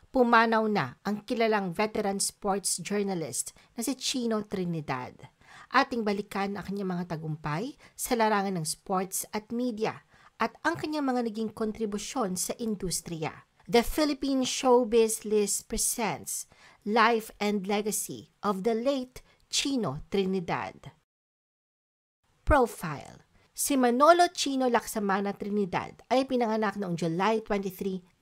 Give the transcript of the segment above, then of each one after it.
Pumanaw na ang kilalang veteran sports journalist na si Chino Trinidad. Ating balikan ang kanyang mga tagumpay sa larangan ng sports at media at ang kanyang mga naging kontribusyon sa industriya. The Philippine Showbiz List presents Life and Legacy of the late Chino Trinidad. Profile. Si Manolo Chino Lacsamana Trinidad ay pinanganak noong July 23,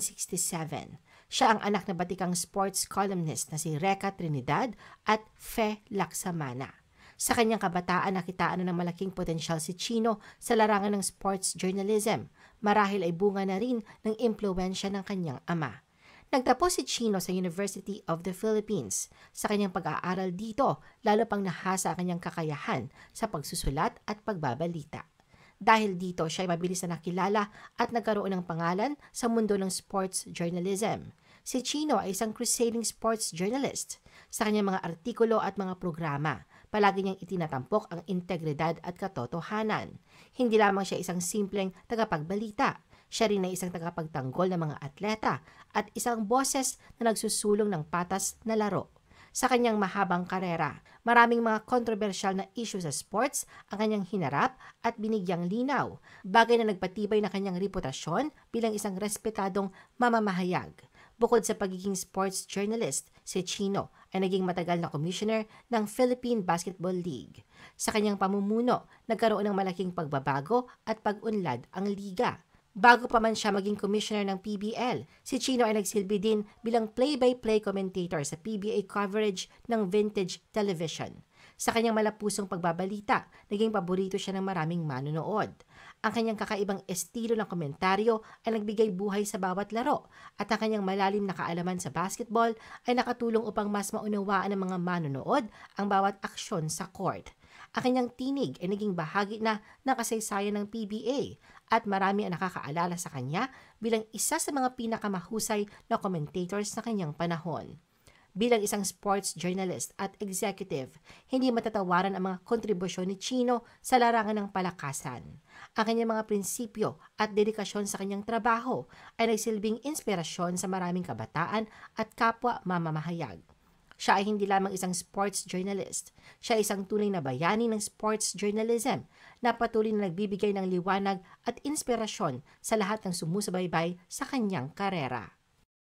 1967. Siya ang anak na batikang sports columnist na si Reka Trinidad at Fe Lacsamana. Sa kanyang kabataan, nakitaan na ng malaking potensyal si Chino sa larangan ng sports journalism. Marahil ay bunga na rin ng impluwensya ng kanyang ama. Nagtapos si Chino sa University of the Philippines. Sa kanyang pag-aaral dito, lalo pang nahasa ang kanyang kakayahan sa pagsusulat at pagbabalita. Dahil dito, siya ay mabilis na nakilala at nagkaroon ng pangalan sa mundo ng sports journalism. Si Chino ay isang crusading sports journalist. Sa kanyang mga artikulo at mga programa, palagi niyang itinatampok ang integridad at katotohanan. Hindi lamang siya isang simpleng tagapagbalita. Siya rin ay isang tagapagtanggol ng mga atleta at isang boses na nagsusulong ng patas na laro. Sa kanyang mahabang karera, maraming mga kontrobersyal na issue sa sports ang kanyang hinarap at binigyang linaw, bagay na nagpatibay na kanyang reputasyon bilang isang respetadong mamamahayag. Bukod sa pagiging sports journalist, si Chino ay naging matagal na commissioner ng Philippine Basketball League. Sa kanyang pamumuno, nagkaroon ng malaking pagbabago at pag-unlad ang liga. Bago pa man siya maging commissioner ng PBL, si Chino ay nagsilbi din bilang play-by-play commentator sa PBA coverage ng Vintage Television. Sa kanyang malapusong pagbabalita, naging paborito siya ng maraming manonood. Ang kanyang kakaibang estilo ng komentaryo ay nagbigay buhay sa bawat laro at ang kanyang malalim na kaalaman sa basketball ay nakatulong upang mas maunawaan ng mga manonood ang bawat aksyon sa court. Ang kanyang tinig ay naging bahagi na ng kasaysayan ng PBA at marami ang nakakaalala sa kanya bilang isa sa mga pinakamahusay na commentators sa kanyang panahon. Bilang isang sports journalist at executive, hindi matatawaran ang mga kontribusyon ni Chino sa larangan ng palakasan. Ang kanyang mga prinsipyo at dedikasyon sa kanyang trabaho ay nagsilbing inspirasyon sa maraming kabataan at kapwa mamamahayag. Siya ay hindi lamang isang sports journalist. Siya ay isang tunay na bayani ng sports journalism na patuloy na nagbibigay ng liwanag at inspirasyon sa lahat ng sumusubaybay sa kanyang karera.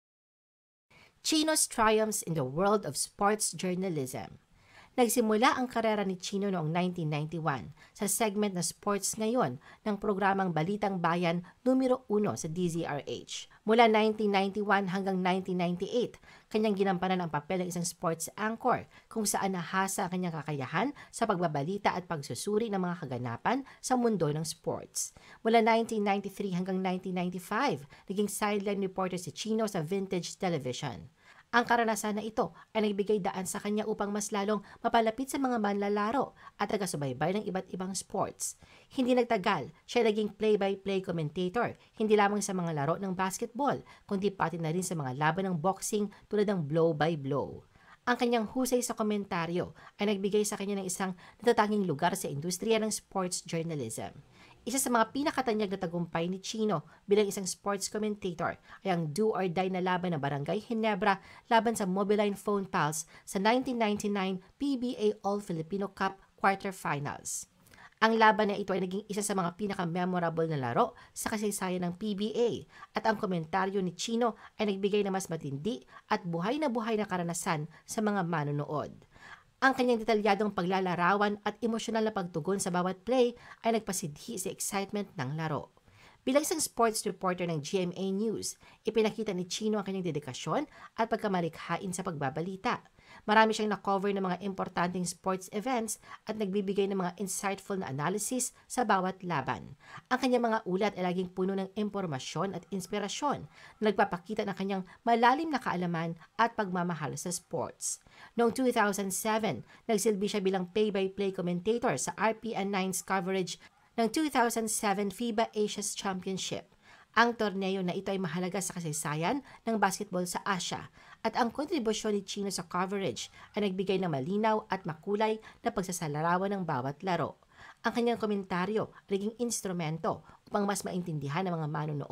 Chino's triumphs in the world of sports journalism. Nagsimula ang karera ni Chino noong 1991 sa segment na Sports Ngayon ng programang Balitang Bayan numero 1 sa DZRH. Mula 1991 hanggang 1998, kanyang ginampanan ang papel ng isang sports anchor kung saan nahasa ang kanyang kakayahan sa pagbabalita at pagsusuri ng mga kaganapan sa mundo ng sports. Mula 1993 hanggang 1995, naging sideline reporter si Chino sa Vintage Television. Ang karanasan na ito ay nagbigay daan sa kanya upang mas lalong mapalapit sa mga manlalaro at taga-subaybay ng iba't ibang sports. Hindi nagtagal, siya naging play-by-play commentator, hindi lamang sa mga laro ng basketball, kundi pati na rin sa mga laban ng boxing tulad ng blow-by-blow. Ang kanyang husay sa komentaryo ay nagbigay sa kanya ng isang natatanging lugar sa industriya ng sports journalism. Isa sa mga pinakatanyag na tagumpay ni Chino bilang isang sports commentator ay ang do-or-die na laban ng Barangay Ginebra laban sa Mobiline Phone Pals sa 1999 PBA All-Filipino Cup Quarterfinals. Ang laban na ito ay naging isa sa mga pinaka-memorable na laro sa kasaysayan ng PBA at ang komentaryo ni Chino ay nagbigay ng mas matindi at buhay na karanasan sa mga manonood. Ang kanyang detalyadong paglalarawan at emosyonal na pagtugon sa bawat play ay nagpasidhi sa excitement ng laro. Bilang isang sports reporter ng GMA News, ipinakita ni Chino ang kanyang dedikasyon at pagkamalikhain sa pagbabalita. Marami siyang na-cover ng mga importanteng sports events at nagbibigay ng mga insightful na analysis sa bawat laban. Ang kanyang mga ulat ay laging puno ng impormasyon at inspirasyon na nagpapakita ng kanyang malalim na kaalaman at pagmamahal sa sports. Noong 2007, nagsilbi siya bilang play-by-play commentator sa RPN9's coverage ng 2007 FIBA Asia's Championship. Ang torneo na ito ay mahalaga sa kasaysayan ng basketball sa Asia at ang kontribusyon ni Chino sa coverage ay nagbigay ng malinaw at makulay na pagsasalarawan ng bawat laro. Ang kanyang komentaryo ay naging instrumento upang mas maintindihan ng mga manonood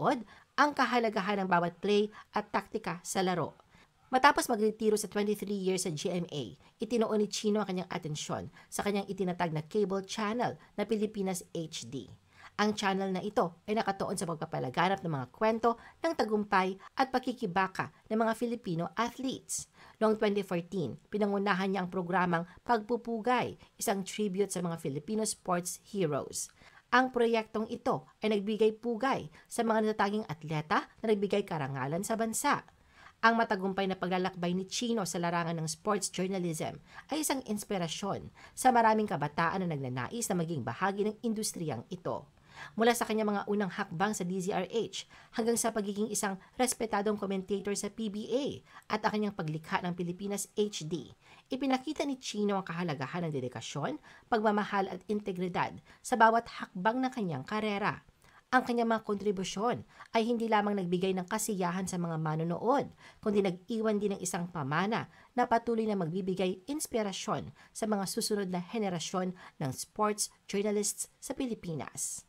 ang kahalagahan ng bawat play at taktika sa laro. Matapos magretiro sa 23 years sa GMA, itinuon ni Chino ang kanyang atensyon sa kanyang itinatag na cable channel na Pilipinas HD. Ang channel na ito ay nakatuon sa pagpapalaganap ng mga kwento ng tagumpay at pakikibaka ng mga Filipino athletes. Noong 2014, pinangunahan niya ang programang Pagpupugay, isang tribute sa mga Filipino sports heroes. Ang proyektong ito ay nagbigay pugay sa mga natatanging atleta na nagbigay karangalan sa bansa. Ang matagumpay na paglalakbay ni Chino sa larangan ng sports journalism ay isang inspirasyon sa maraming kabataan na nagnanais na maging bahagi ng industriyang ito. Mula sa kanyang mga unang hakbang sa DZRH hanggang sa pagiging isang respetadong commentator sa PBA at ang kanyang paglikha ng Pilipinas HD, ipinakita ni Chino ang kahalagahan ng dedikasyon, pagmamahal at integridad sa bawat hakbang ng kanyang karera. Ang kanyang mga kontribusyon ay hindi lamang nagbigay ng kasiyahan sa mga manonood, kundi nag-iwan din ng isang pamana na patuloy na magbibigay inspirasyon sa mga susunod na henerasyon ng sports journalists sa Pilipinas.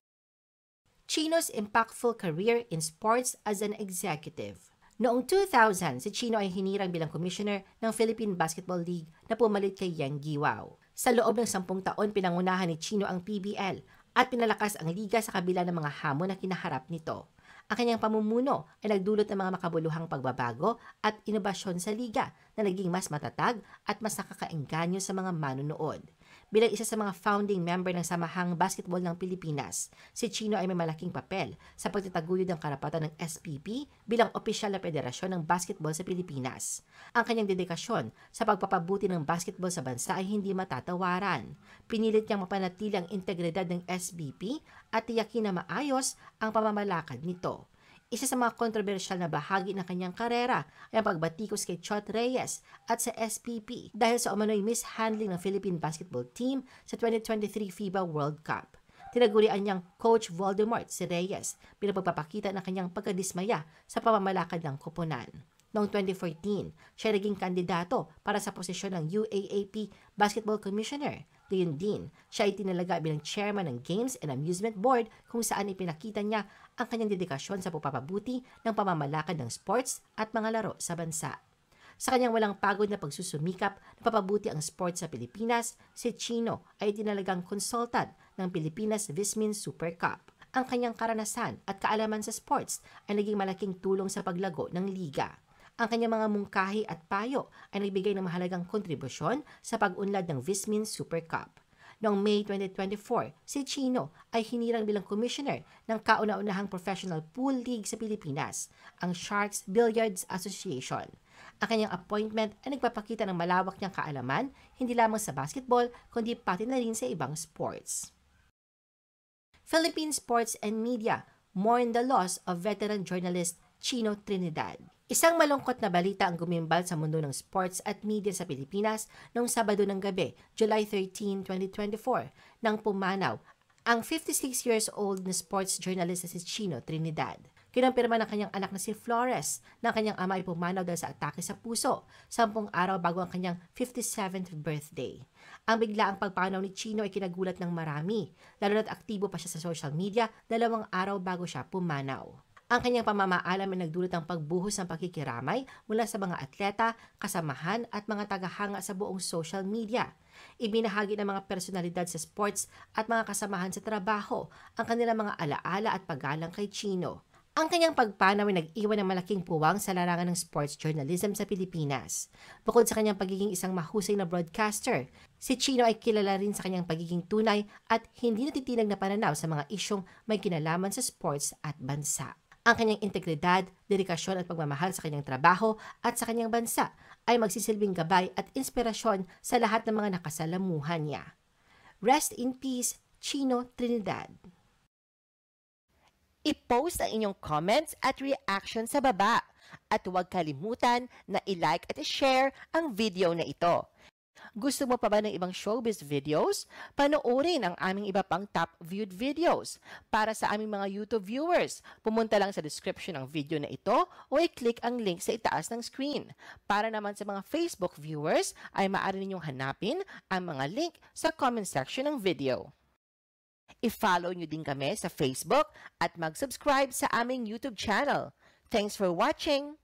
Chino's impactful career in sports as an executive. Noong 2000, si Chino ay hinirang bilang commissioner ng Philippine Basketball League na pumalit kay Yang Guiwao. Sa loob ng 10 taon, pinangunahan ni Chino ang PBL at pinalakas ang liga sa kabila ng mga hamon na kinaharap nito. Ang kanyang pamumuno ay nagdulot ng mga makabuluhang pagbabago at inobasyon sa liga na naging mas matatag at mas nakakaengganyo sa mga manonood. Bilang isa sa mga founding member ng Samahang Basketball ng Pilipinas, si Chino ay may malaking papel sa pagtataguyod ng karapatan ng SPP bilang opisyal na federasyon ng basketball sa Pilipinas. Ang kanyang dedikasyon sa pagpapabuti ng basketball sa bansa ay hindi matatawaran. Pinilit niyang mapanatili ang integridad ng SBP at tiyakin na maayos ang pamamalakad nito. Isa sa mga kontrobersyal na bahagi ng kanyang karera ay ang pagbatikos kay Chot Reyes at sa SPP dahil sa umano'y mishandling ng Philippine basketball team sa 2023 FIBA World Cup. Tinagurian niyang Coach Voldemort si Reyes bilang pagpapakita ng kanyang pagkadismaya sa pamamalakad ng koponan. Noong 2014, siya naging kandidato para sa posisyon ng UAAP Basketball Commissioner. Gayon din, siya ay tinalaga bilang chairman ng Games and Amusement Board kung saan ipinakita niya ang kanyang dedikasyon sa pagpapabuti ng pamamalakad ng sports at mga laro sa bansa. Sa kanyang walang pagod na pagsusumikap na papabuti ang sports sa Pilipinas, si Chino ay tinalagang consultant ng Pilipinas Vismin Super Cup. Ang kanyang karanasan at kaalaman sa sports ay naging malaking tulong sa paglago ng liga. Ang kanyang mga mungkahi at payo ay nagbigay ng mahalagang kontribusyon sa pag-unlad ng Vismin Super Cup. Noong May 2024, si Chino ay hinirang bilang commissioner ng kauna-unahang professional pool league sa Pilipinas, ang Sharks Billiards Association. Ang kanyang appointment ay nagpapakita ng malawak niyang kaalaman, hindi lamang sa basketball, kundi pati na rin sa ibang sports. Philippine Sports and Media mourn the loss of veteran journalist Chino Trinidad. Isang malungkot na balita ang gumimbal sa mundo ng sports at media sa Pilipinas noong Sabado ng gabi, July 13, 2024, nang pumanaw ang 56 years old na sports journalist na si Chino Trinidad. Kinampirma ng kanyang anak na si Flores na kanyang ama ay pumanaw dahil sa atake sa puso, 10 araw bago ang kanyang 57th birthday. Ang biglaang pagpanaw ni Chino ay kinagulat ng marami, lalo na't aktibo pa siya sa social media 2 araw bago siya pumanaw. Ang kanyang pamamaalam ay nagdulot ng pagbuhos ng pakikiramay mula sa mga atleta, kasamahan at mga tagahanga sa buong social media. Ibinahagi ng mga personalidad sa sports at mga kasamahan sa trabaho ang kanilang mga alaala at paggalang kay Chino. Ang kanyang pagpanaw ay nag-iwan ng malaking puwang sa larangan ng sports journalism sa Pilipinas. Bukod sa kanyang pagiging isang mahusay na broadcaster, si Chino ay kilala rin sa kanyang pagiging tunay at hindi natitinag na pananaw sa mga isyong may kinalaman sa sports at bansa. Ang kanyang integridad, dedikasyon at pagmamahal sa kanyang trabaho at sa kanyang bansa ay magsisilbing gabay at inspirasyon sa lahat ng mga nakasalamuhan niya. Rest in peace, Chino Trinidad. I-post ang inyong comments at reaction sa baba at huwag kalimutan na i-like at i-share ang video na ito. Gusto mo pa ba ng ibang showbiz videos? Panoorin ang aming iba pang top viewed videos. Para sa aming mga YouTube viewers, pumunta lang sa description ng video na ito o i-click ang link sa itaas ng screen. Para naman sa mga Facebook viewers, ay maaari ninyong hanapin ang mga link sa comment section ng video. I-follow nyo din kami sa Facebook at mag-subscribe sa aming YouTube channel. Thanks for watching!